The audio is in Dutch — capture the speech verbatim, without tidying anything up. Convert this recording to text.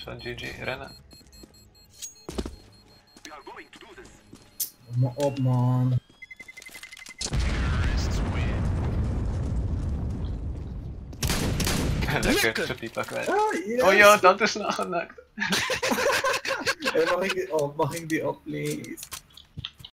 Zo, G G, rennen. Kom maar op, man. Lekker, zo pipa kwijt. Ah, yes. Oh ja, dat is nou genakt. Hey, mag, ik die op? Mag ik die op, please?